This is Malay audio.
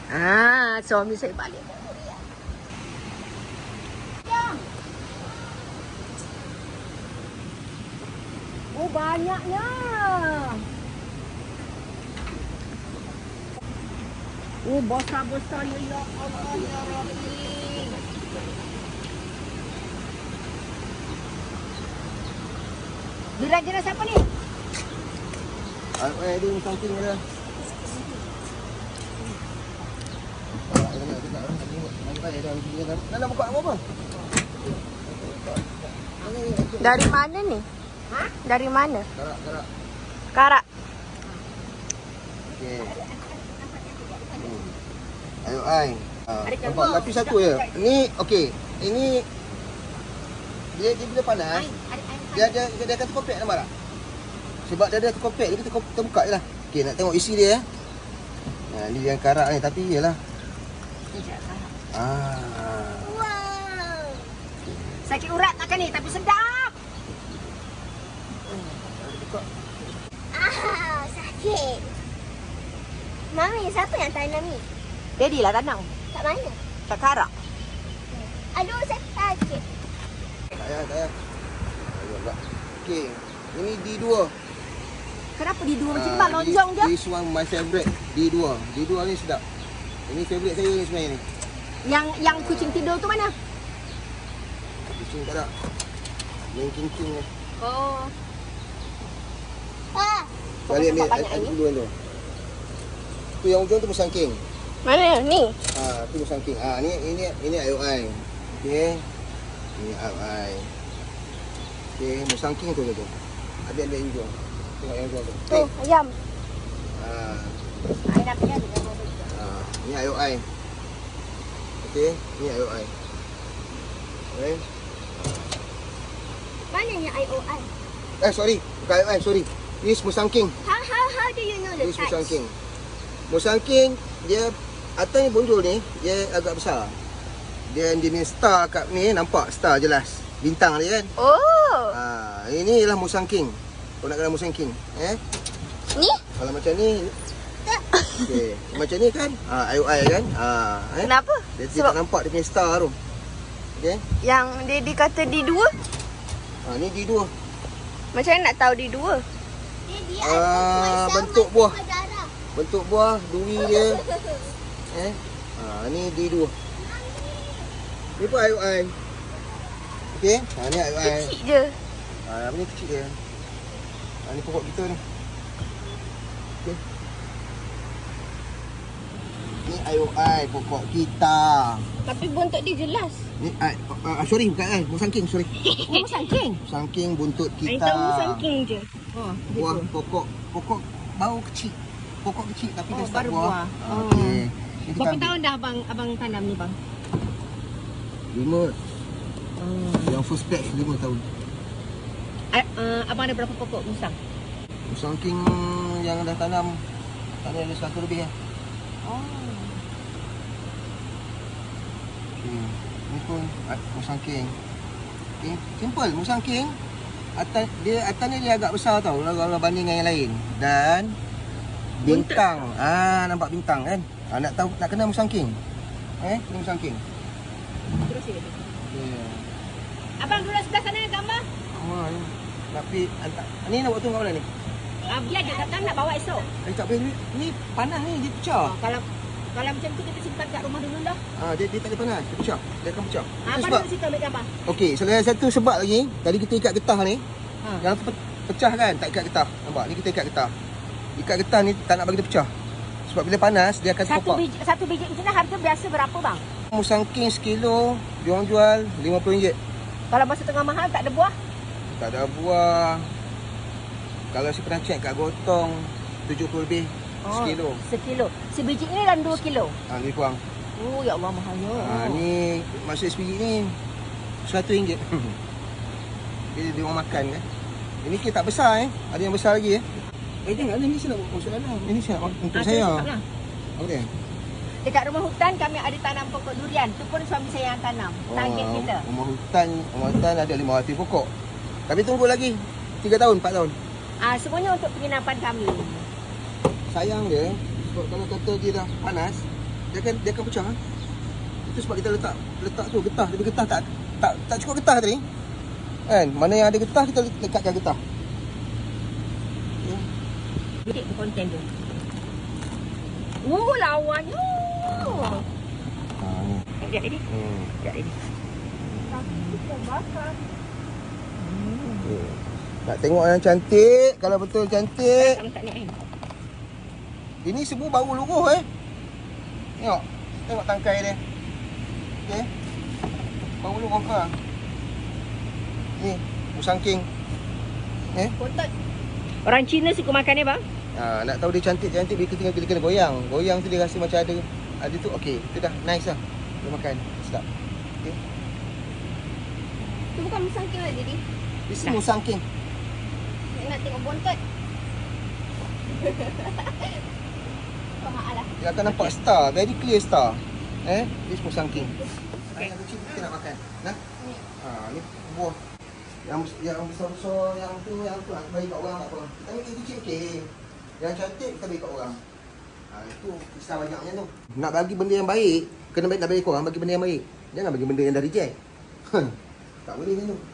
Suami saya balik. Oh, banyaknya. Oh, besar-besar ya Allah ya Rabbi. Jiran-jiran siapa ni? Dia something dia. Nak buka apa? Dari mana ni? Ha? Dari mana? Karak. Karak. Okey. Ayo ai. Nampak tapi satu je. Ni okey. Ini dia bila panas, dia akan terkopek, nampak tak? Sebab dia ada terkopek, dia kita buka je lah. Okey, nak tengok isi dia. Ni yang karak ni, tapi iyalah. Wow. Sakit urat takkan ni, tapi sedap. Sakit. Mami, siapa yang tanam ni? Daddy lah tanam. Kat mana? Tak karak. Aduh, saya sakit. Tak payah. Okey, ini D2. Kenapa di dua macam bang lonjong je? This one my favorite, D2. D2 ni sedap. Ini favorite saya ni sebenarnya ni. Yang kucing tidur tu mana? Kucing tak ada. Yang king ni. Oh. Balik ambil dulu tu. Tu yang ujung tu musang king. Mana ni? Tu musang king. Ini IOI. Okey. Ini IOI. Okey, musang king tu. Ambil ujung. Tengok yang ujung tu. Tu, ayam. Saya nak pergi ada. Ini IOI. Okey, ini IOI. Okey. Mana yang IOI? Sorry. Bukan IOI, sorry. This musang king. How do you know the This types? musang king. Musang king, dia atasnya bonjol ni, dia agak besar. Dia punya star kat ni, nampak star jelas. Bintang dia kan. Oh. Inilah musang king. Kau nak kena musang king. Ni? Kalau macam ni. Okey, macam ni kan? IOI kan? Kenapa? Dia tak nampak dia punya star tu. Okey. Yang Daddy kata D2? Ni D2. Macam mana nak tahu D2? Bentuk buah. Bentuk buah, duri dia. Ni D2. Ni pun IOI. Okey, ni IOI. Kecil je. Ni kecil dia. Ni pokok kita ni. Okey. Ni IOI pokok kita. Tapi buntut dia jelas. Ni sorry bukan musang king, sorry. Musang king. Musang king buntut kita. Saya tahu musang king je. Buah pokok bau kecil. Pokok kecil tapi dia start baru buah. buah. Okey. Berapa tahun dah abang tanam ni bang? 5. Yang first batch 5 tahun. Abang ada berapa pokok musang? Musang king yang dah tanam ada 100 lebih lah. Okay. Ni pun musang king. Okay. Simple musang king. Atas dia agak besar tau kalau banding dengan yang lain. Dan bintang. Nampak bintang kan? Nak tahu nak kenal musang king. Ni musang king. Terus dia. Okay. Abang duduk sebelah sana gambar. Tapi ni nak buat tu kat mana ni? Biar je kata nak bawa esok. Tak boleh ni panas ni dia pecah. Kalau macam tu kita simpan kat rumah dulu lah. Dia tak ada panas, dia pecah. Dia akan pecah. Abang duduk situ ambil gambar. Okey, satu sebab lagi. Tadi kita ikat getah ni. Yang tu pecah kan, tak ikat getah. Nampak? Ni kita ikat getah. Ikat getah ni tak nak bagi dia pecah. Sebab bila panas dia akan terkopak. Satu biji macam ni harga biasa berapa bang? Musang king sekilo dia orang jual RM50. Kalau masa tengah mahal tak ada buah? Tak ada buah. Kalau saya pernah check kat Gotong 70 lebih sekilo. Sekilo. Sebiji ni dalam 2 kilo. Lebih kurang. Oh ya Allah mahalnya. Ni maksud sebiji ni RM100. Dia orang makan kan. Ini kita tak besar Ada yang besar lagi jangan ni saya nak buat masuk dalam. Ini saya untuk saya. Okey. Dekat rumah hutan kami ada tanam pokok durian. Tu pun suami saya yang tanam. Target kita. Rumah hutan ada 500 pokok. Tapi tunggu lagi 3 tahun, 4 tahun. Semuanya untuk penginapan kami. Sayang dia sebab kalau kata dia dah panas, dia akan pecah. Itu sebab kita letak tu getah, tapi getah tak cukup getah tadi. Kan? Mana yang ada getah kita lekatkan getah. Bidik konten tu. Lawannya. Ni. Sekejap ini. Sekejap ini. Okay. Nak tengok yang cantik, kalau betul cantik. Tak naik. Ini semua baru luruh Tengok tangkai dia. Okey. Baru luruh ha. Ni, musangking. Bontot. Orang Cina suka makan ni bang? Nak tahu dia cantik-cantik bila kena goyang. Goyang tu dia rasa macam ada tu. Okey, tu dah nice lah. Dia makan. Sedap. Okey. Tu bukan musangking lah jadi. This is musangking. Nak tengok bontot. Maaf lah. Dia akan nampak star, very clear star. This musangking. Yang kecil kita nak makan. Nah. Ni buah. Yang besar-besar yang tu nak bagi kat orang tak apa. Kita ambil yang kecil okey. Yang cantik kita bagi kat orang. Itu kisah banyaknya tu. Nak bagi benda yang baik, kena nak bagi korang bagi benda yang baik. Jangan bagi benda yang dah reject. Tak boleh macam tu.